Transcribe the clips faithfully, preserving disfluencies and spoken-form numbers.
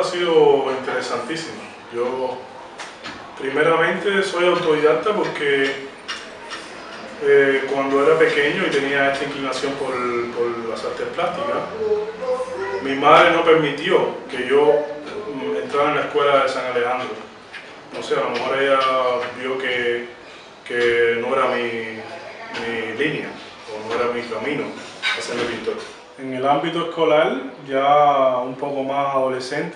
ha sido interesantísima. Yo primeramente soy autodidacta porque eh, cuando era pequeño y tenía esta inclinación por, por las artes plásticas, mi madre no permitió que yo entrara en la escuela de San Alejandro. No sé, a lo mejor ella vio que, que no era mi, mi línea o no era mi camino a ser pintor. En el ámbito escolar, ya un poco más adolescente,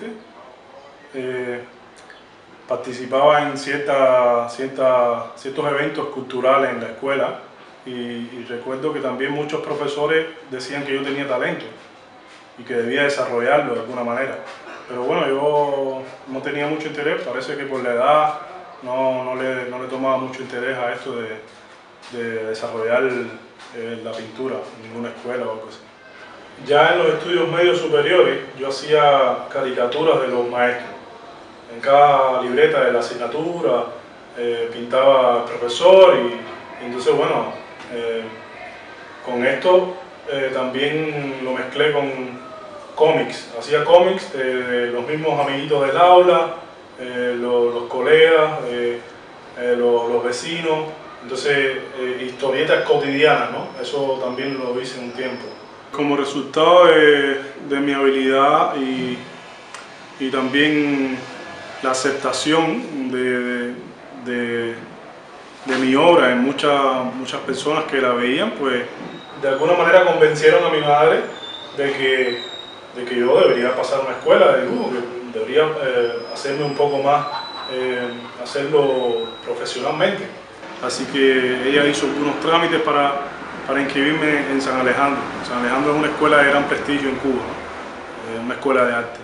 eh, participaba en cierta, cierta, ciertos eventos culturales en la escuela y, y recuerdo que también muchos profesores decían que yo tenía talento y que debía desarrollarlo de alguna manera. Pero bueno, yo no tenía mucho interés, parece que por la edad no, no, le, no le tomaba mucho interés a esto de, de desarrollar eh, la pintura en ninguna escuela o algo así. Ya en los estudios medios superiores yo hacía caricaturas de los maestros. En cada libreta de la asignatura eh, pintaba el profesor y, y entonces bueno, eh, con esto eh, también lo mezclé con cómics. Hacía cómics de, de los mismos amiguitos del aula, eh, los, los colegas, eh, eh, los, los vecinos, entonces eh, historietas cotidianas, ¿no? Eso también lo hice un tiempo. Como resultado de, de mi habilidad y, y también la aceptación de, de, de mi obra en muchas, muchas personas que la veían, pues de alguna manera convencieron a mi madre de que, de que yo debería pasar una escuela de dibujo, que debería eh, hacerme un poco más, eh, hacerlo profesionalmente. Así que ella hizo algunos trámites para, para inscribirme en San Alejandro. San Alejandro es una escuela de gran prestigio en Cuba, ¿no? Una escuela de arte.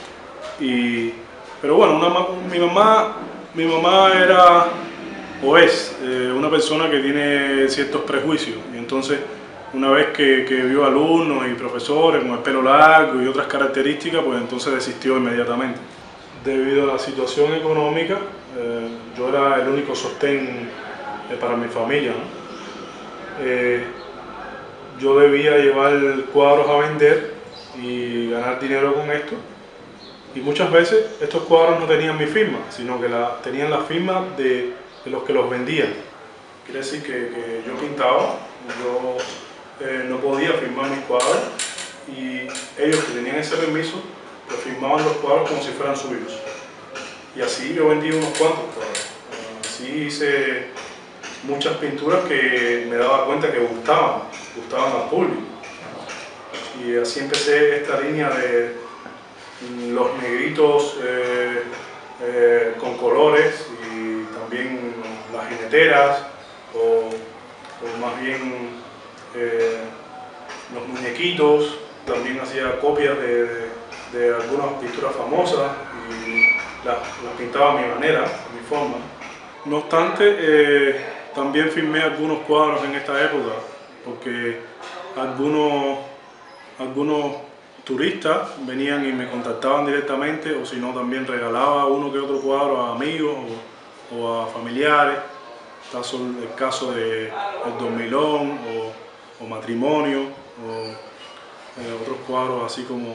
Y, pero bueno, una, mi, mamá, mi mamá era o es eh, una persona que tiene ciertos prejuicios y entonces una vez que, que vio alumnos y profesores con el pelo largo y otras características, pues entonces desistió inmediatamente. Debido a la situación económica, eh, yo era el único sostén eh, para mi familia, ¿no? Eh, yo debía llevar cuadros a vender y ganar dinero con esto. Y muchas veces estos cuadros no tenían mi firma, sino que la, tenían la firma de, de los que los vendían. Quiere decir que, que yo pintaba, yo eh, no podía firmar mis cuadros y ellos que tenían ese permiso, pues firmaban los cuadros como si fueran suyos. Y así yo vendí unos cuantos cuadros. Así hice muchas pinturas que me daba cuenta que gustaban, gustaban al público. Y así empecé esta línea de los negritos eh, eh, con colores y también las jineteras o, o más bien eh, los muñequitos. También hacía copias de, de, de algunas pinturas famosas y las, las pintaba a mi manera, a mi forma. No obstante, eh, también filmé algunos cuadros en esta época porque algunos, algunos turistas venían y me contactaban directamente, o si no también regalaba uno que otro cuadro a amigos o, o a familiares. Está el caso de El Dormilón o, o Matrimonio o eh, otros cuadros así como,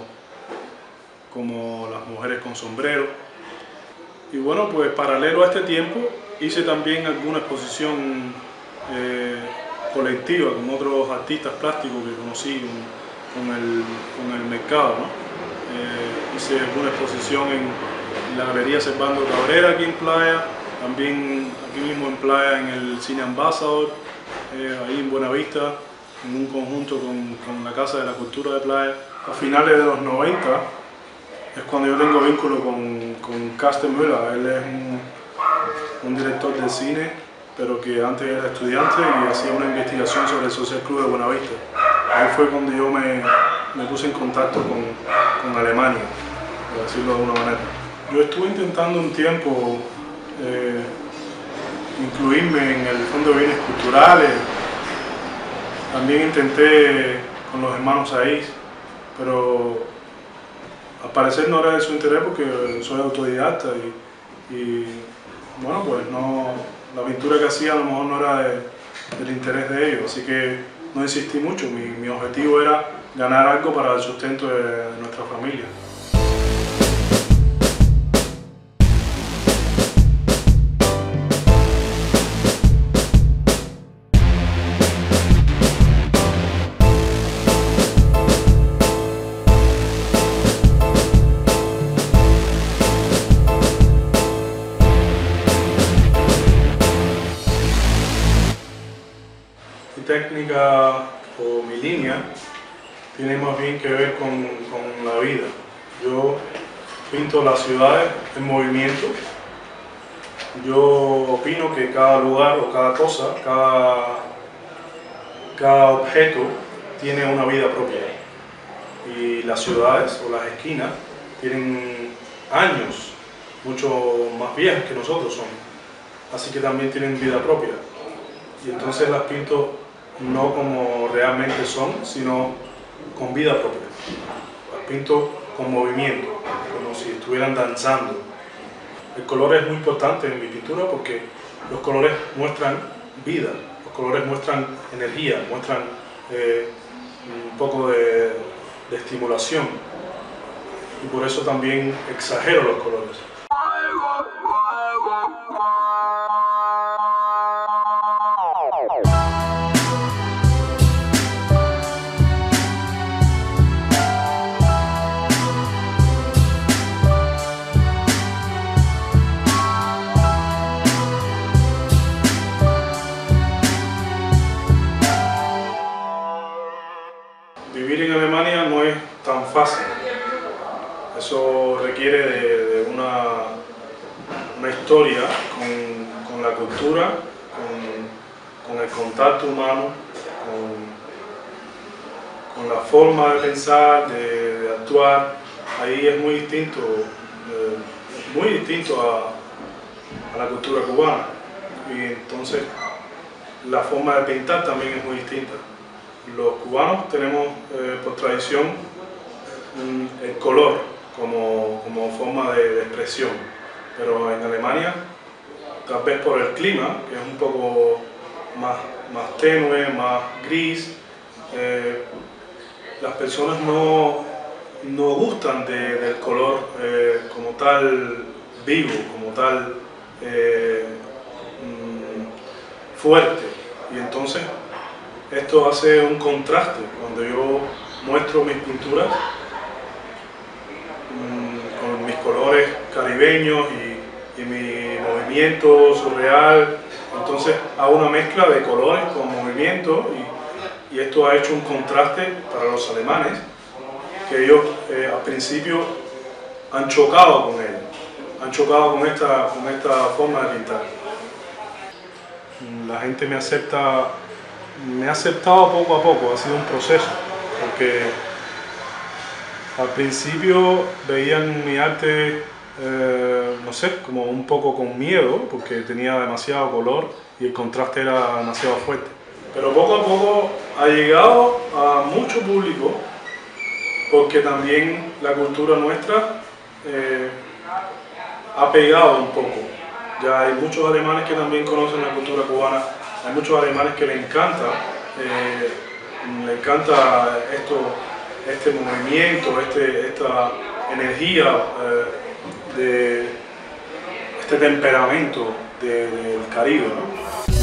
como Las mujeres con sombrero. Y bueno, pues paralelo a este tiempo hice también alguna exposición eh, colectiva con otros artistas plásticos que conocí con el, con el mercado, ¿no? Eh, hice alguna exposición en, en la Galería Servando Cabrera aquí en Playa, también aquí mismo en Playa en el Cine Ambassador, eh, ahí en Buenavista, en un conjunto con, con la Casa de la Cultura de Playa. A finales de los noventa es cuando yo tengo vínculo con, con Carsten Müller. Él es un, un director de cine, pero que antes era estudiante y hacía una investigación sobre el Social Club de Buenavista. Ahí fue cuando yo me, me puse en contacto con, con Alemania, por decirlo de alguna manera. Yo estuve intentando un tiempo eh, incluirme en el Fondo de Bienes Culturales. También intenté con los hermanos Saiz, pero al parecer no era de su interés porque soy autodidacta y, y bueno, pues no, la pintura que hacía a lo mejor no era de, del interés de ellos, así que no insistí mucho. Mi, mi objetivo era ganar algo para el sustento de, de nuestra familia. técnica o mi línea tiene más bien que ver con, con la vida. Yo pinto las ciudades en movimiento. Yo opino que cada lugar o cada cosa, cada, cada objeto tiene una vida propia. Y las ciudades o las esquinas tienen años, mucho más viejas que nosotros son. Así que también tienen vida propia. Y entonces las pinto no como realmente son, sino con vida propia. Las pinto con movimiento, como si estuvieran danzando. El color es muy importante en mi pintura porque los colores muestran vida, los colores muestran energía, muestran eh, un poco de, de estimulación. Y por eso también exagero los colores. Vivir en Alemania no es tan fácil. Eso requiere de, de una, una historia con, con la cultura, con, con el contacto humano, con, con la forma de pensar, de, de actuar. Ahí es muy distinto, eh, muy distinto a, a la cultura cubana. Y entonces la forma de pintar también es muy distinta. Los cubanos tenemos eh, por tradición mm, el color como, como forma de, de expresión, pero en Alemania, tal vez por el clima, que es un poco más, más tenue, más gris, eh, las personas no, no gustan de, del color eh, como tal vivo, como tal eh, mm, fuerte, y entonces esto hace un contraste. Cuando yo muestro mis pinturas mmm, con mis colores caribeños y, y mi movimiento surreal, entonces hago una mezcla de colores con movimiento y, y esto ha hecho un contraste para los alemanes, que ellos eh, al principio han chocado con él, han chocado con esta, con esta forma de pintar. La gente me acepta Me ha aceptado poco a poco, ha sido un proceso, porque al principio veían mi arte, eh, no sé, como un poco con miedo, porque tenía demasiado color y el contraste era demasiado fuerte. Pero poco a poco ha llegado a mucho público, porque también la cultura nuestra eh, ha pegado un poco. Ya hay muchos alemanes que también conocen la cultura cubana. Hay muchos alemanes que les encanta, eh, le encanta esto, este movimiento, este, esta energía, eh, de este temperamento de, del Caribe, ¿no?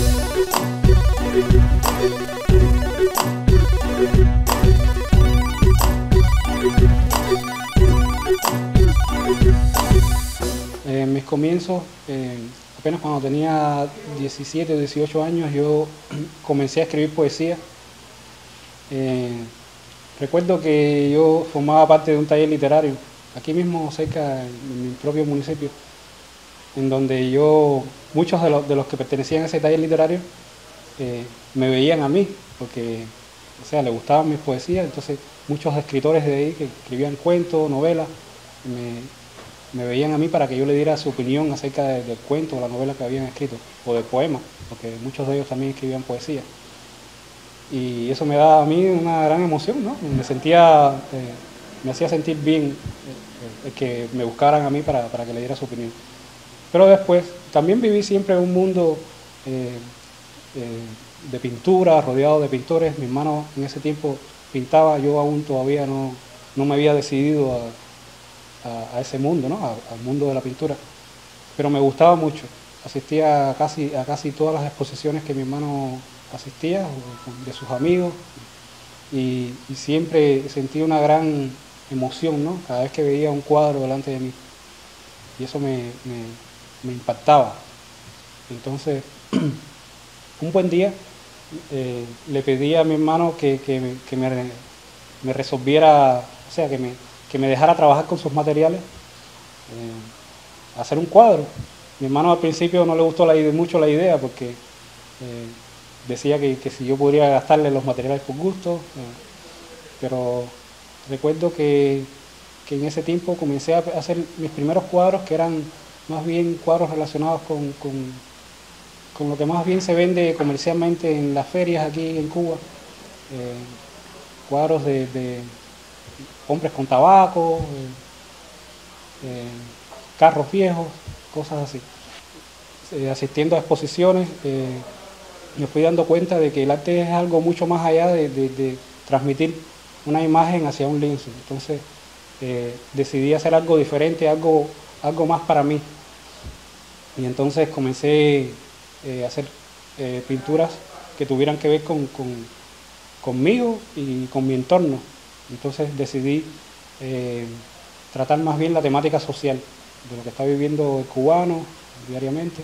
En mis comienzos, eh, apenas cuando tenía diecisiete o dieciocho años, yo comencé a escribir poesía. Eh, recuerdo que yo formaba parte de un taller literario, aquí mismo cerca de mi propio municipio, en donde yo, muchos de los, de los que pertenecían a ese taller literario, eh, me veían a mí, porque o sea, les gustaban mis poesías. Entonces muchos escritores de ahí que escribían cuentos, novelas, me... me veían a mí para que yo le diera su opinión acerca de, del cuento o la novela que habían escrito, o del poema, porque muchos de ellos también escribían poesía. Y eso me daba a mí una gran emoción, ¿no? Me sentía, eh, me hacía sentir bien eh, eh, que me buscaran a mí para, para que le diera su opinión. Pero después, también viví siempre en un mundo eh, eh, de pintura, rodeado de pintores. Mi hermano en ese tiempo pintaba, yo aún todavía no, no me había decidido a A, a ese mundo, ¿no? A, al mundo de la pintura, pero me gustaba mucho. Asistía a casi, a casi todas las exposiciones que mi hermano asistía, de sus amigos, y, y siempre sentía una gran emoción, ¿no? Cada vez que veía un cuadro delante de mí, y eso me, me, me impactaba. Entonces, un buen día eh, le pedí a mi hermano que, que, que me, me resolviera, o sea, que me, que me dejara trabajar con sus materiales, eh, hacer un cuadro. Mi hermano al principio no le gustó la, mucho la idea porque eh, decía que, que si yo podría gastarle los materiales por gusto, eh, pero recuerdo que, que en ese tiempo comencé a hacer mis primeros cuadros, que eran más bien cuadros relacionados con, con, con lo que más bien se vende comercialmente en las ferias aquí en Cuba, eh, cuadros de, de hombres con tabaco, eh, eh, carros viejos, cosas así. Eh, asistiendo a exposiciones, eh, me fui dando cuenta de que el arte es algo mucho más allá de, de, de transmitir una imagen hacia un lienzo. Entonces eh, decidí hacer algo diferente, algo, algo más para mí. Y entonces comencé eh, a hacer eh, pinturas que tuvieran que ver con, con, conmigo y con mi entorno. Entonces decidí eh, tratar más bien la temática social de lo que está viviendo el cubano diariamente.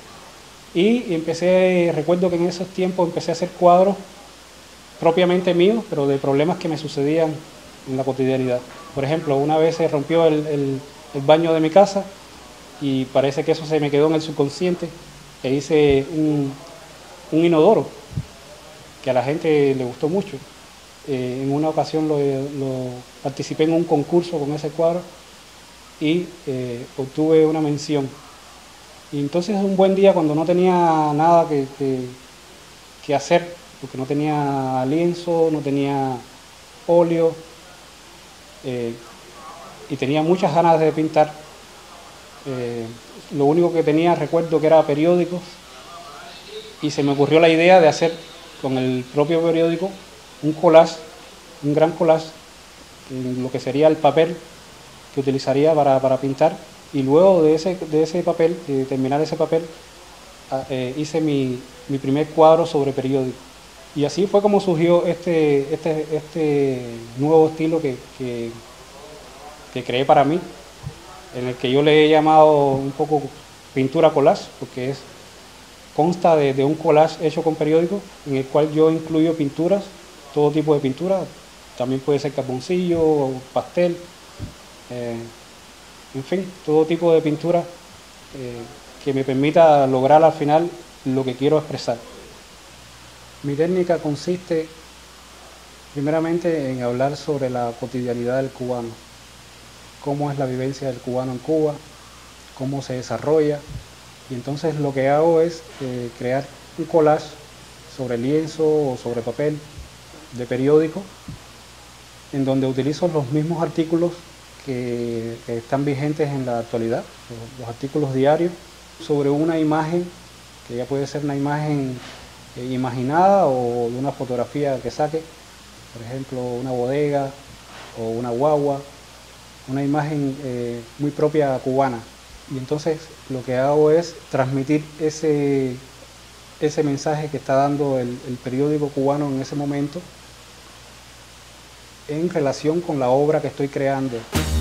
Y empecé, recuerdo que en esos tiempos empecé a hacer cuadros propiamente míos, pero de problemas que me sucedían en la cotidianidad. Por ejemplo, una vez se rompió el, el, el baño de mi casa y parece que eso se me quedó en el subconsciente e hice un, un inodoro que a la gente le gustó mucho. Eh, en una ocasión lo, lo participé en un concurso con ese cuadro y eh, obtuve una mención. Y entonces un buen día, cuando no tenía nada que, que, que hacer, porque no tenía lienzo, no tenía óleo, eh, y tenía muchas ganas de pintar, eh, lo único que tenía, recuerdo que era periódicos, y se me ocurrió la idea de hacer con el propio periódico un collage, un gran collage, en lo que sería el papel que utilizaría para, para pintar, y luego de ese, de ese papel, de terminar ese papel, eh, hice mi, mi primer cuadro sobre periódico. Y así fue como surgió este, este, este nuevo estilo que, que, que creé para mí, en el que yo le he llamado un poco pintura collage, porque es, consta de, de un collage hecho con periódico, en el cual yo incluyo pinturas, todo tipo de pintura, también puede ser carboncillo, pastel, eh, en fin, todo tipo de pintura eh, que me permita lograr al final lo que quiero expresar. Mi técnica consiste primeramente en hablar sobre la cotidianidad del cubano, cómo es la vivencia del cubano en Cuba, cómo se desarrolla, y entonces lo que hago es eh, crear un collage sobre lienzo o sobre papel de periódico, en donde utilizo los mismos artículos que, que están vigentes en la actualidad, los, los artículos diarios, sobre una imagen, que ya puede ser una imagen eh, imaginada o de una fotografía que saque, por ejemplo una bodega o una guagua, una imagen eh, muy propia cubana. Y entonces lo que hago es transmitir ese, ese mensaje que está dando el, el periódico cubano en ese momento en relación con la obra que estoy creando.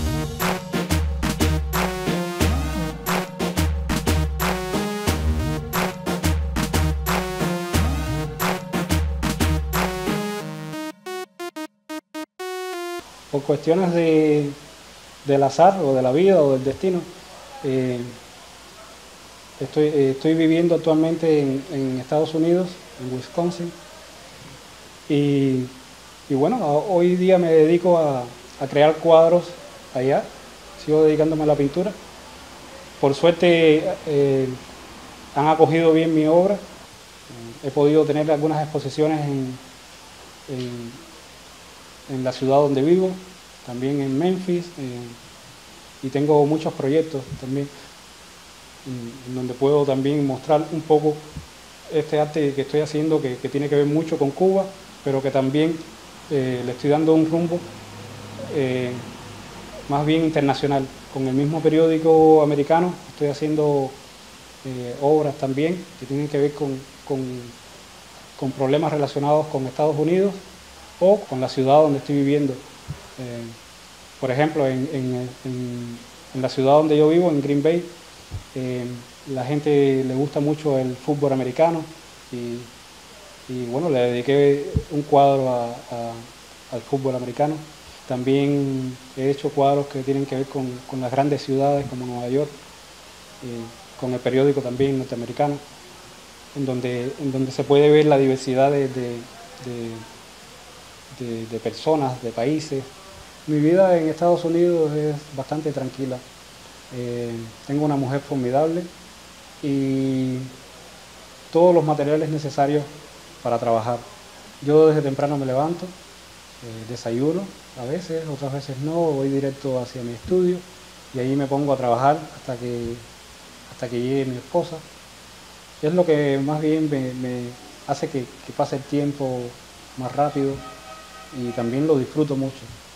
Por cuestiones de, del azar o de la vida o del destino, eh, estoy, eh, estoy viviendo actualmente en, en Estados Unidos, en Wisconsin, y, y bueno, hoy día me dedico a, a crear cuadros allá, sigo dedicándome a la pintura. Por suerte eh, han acogido bien mi obra, he podido tener algunas exposiciones en, en en la ciudad donde vivo, también en Memphis, eh, y tengo muchos proyectos también, en, en donde puedo también mostrar un poco este arte que estoy haciendo, que, que tiene que ver mucho con Cuba, pero que también eh, le estoy dando un rumbo eh, más bien internacional. Con el mismo periódico americano estoy haciendo eh, obras también que tienen que ver con, con, con problemas relacionados con Estados Unidos o con la ciudad donde estoy viviendo. Eh, por ejemplo, en, en, en, en la ciudad donde yo vivo, en Green Bay, eh, la gente le gusta mucho el fútbol americano y y bueno, le dediqué un cuadro a, a, al fútbol americano. También he hecho cuadros que tienen que ver con, con las grandes ciudades como Nueva York, eh, con el periódico también norteamericano, en donde, en donde se puede ver la diversidad de, de, de, de, de personas, de países. Mi vida en Estados Unidos es bastante tranquila. Eh, tengo una mujer formidable y todos los materiales necesarios para trabajar. Yo desde temprano me levanto, eh, desayuno a veces, otras veces no, voy directo hacia mi estudio y ahí me pongo a trabajar hasta que, hasta que llegue mi esposa. Es lo que más bien me, me hace que, que pase el tiempo más rápido y también lo disfruto mucho.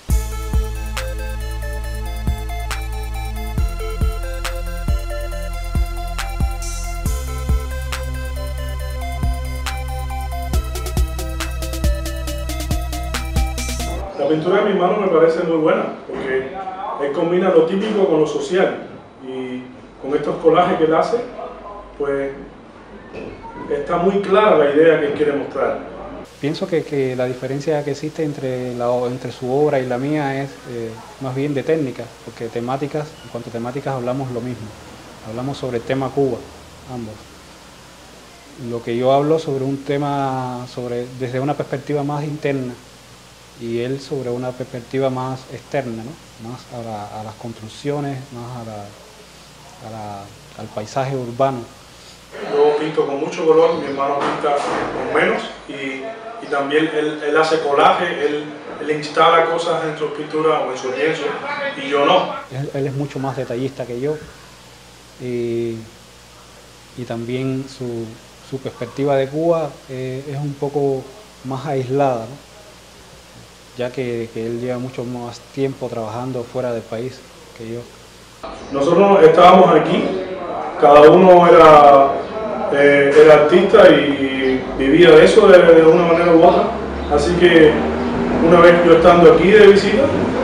La pintura de mi hermano me parece muy buena porque él combina lo típico con lo social y con estos collages que él hace, pues está muy clara la idea que él quiere mostrar. Pienso que, que la diferencia que existe entre, la, entre su obra y la mía es eh, más bien de técnica, porque temáticas, en cuanto a temáticas hablamos lo mismo, hablamos sobre el tema Cuba, ambos. Lo que yo hablo sobre un tema sobre, desde una perspectiva más interna, y él sobre una perspectiva más externa, ¿no? Más a, la, a las construcciones, más a la, a la, al paisaje urbano. Yo pinto con mucho color, mi hermano pinta con menos y, y también él, él hace colaje, él, él instala cosas en su pintura o en su lienzo y yo no. Él, él es mucho más detallista que yo y, y también su, su perspectiva de Cuba eh, es un poco más aislada, ¿no? Ya que, que él lleva mucho más tiempo trabajando fuera del país que yo. Nosotros estábamos aquí, cada uno era, eh, era artista y vivía de eso de, de una manera u otra, así que una vez yo estando aquí de visita,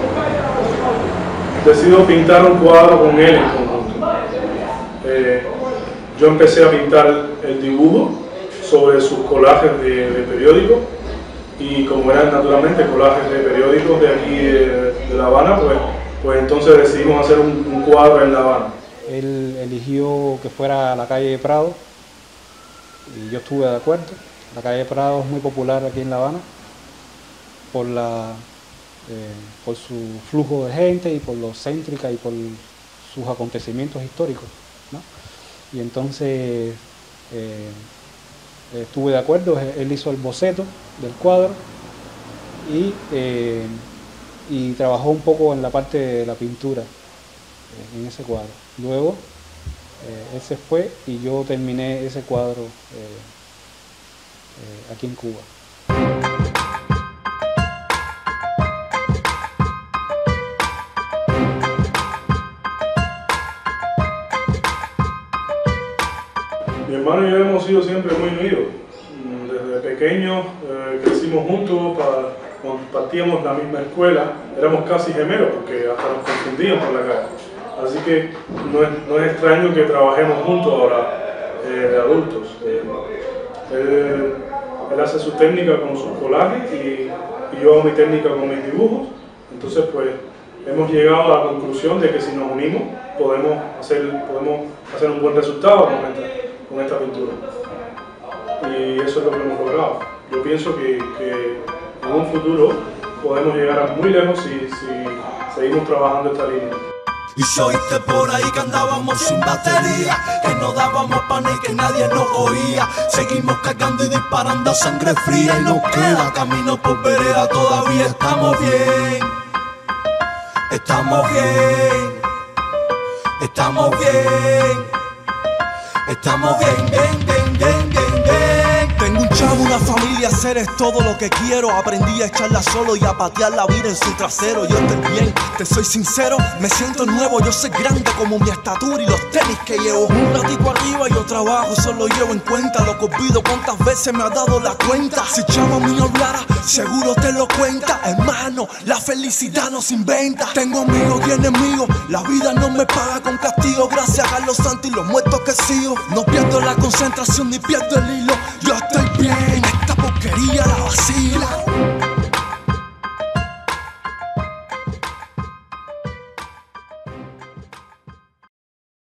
decido pintar un cuadro con él en conjunto. Eh, yo empecé a pintar el dibujo sobre sus collages de, de periódico. Y como eran naturalmente collages de periódicos de aquí de, de La Habana, pues, pues entonces decidimos hacer un, un cuadro en La Habana. Él eligió que fuera a la calle Prado y yo estuve de acuerdo. La calle Prado es muy popular aquí en La Habana por, la, eh, por su flujo de gente y por lo céntrica y por sus acontecimientos históricos, ¿no? Y entonces eh, estuve de acuerdo, él hizo el boceto del cuadro y, eh, y trabajó un poco en la parte de la pintura eh, en ese cuadro. Luego eh, él se fue y yo terminé ese cuadro eh, eh, aquí en Cuba. Mi hermano y yo hemos sido siempre muy unidos. Desde pequeños eh, crecimos juntos, para, compartíamos la misma escuela, éramos casi gemelos porque hasta nos confundíamos por la calle. Así que no es, no es extraño que trabajemos juntos ahora eh, de adultos. Eh, él, él hace su técnica con sus collages y, y yo hago mi técnica con mis dibujos. Entonces pues hemos llegado a la conclusión de que si nos unimos podemos hacer, podemos hacer un buen resultado con esta, con esta pintura. Y eso es lo que hemos logrado. Yo pienso que, que en un futuro podemos llegar a muy lejos si, si seguimos trabajando esta línea. Y si oíste por ahí que andábamos sin batería, que no dábamos pan y que nadie nos oía, seguimos cargando y disparando a sangre fría y nos queda camino por vereda, todavía estamos bien, estamos bien, estamos bien, estamos bien, bien, bien, bien, bien, bien. Tengo un chavo, una familia, hacer es todo lo que quiero. Aprendí a echarla solo y a patear la vida en su trasero. Yo estoy bien, te soy sincero, me siento nuevo. Yo soy grande como mi estatura y los tenis que llevo. Un ratico arriba yo trabajo, solo llevo en cuenta lo que olvido, cuántas veces me ha dado la cuenta. Si chavo mío hablara, seguro te lo cuenta. Hermano, la felicidad no se inventa. Tengo amigos y enemigos, la vida no me paga con castigo. Gracias a los santos y los muertos que sigo. No pierdo la concentración ni pierdo el hilo.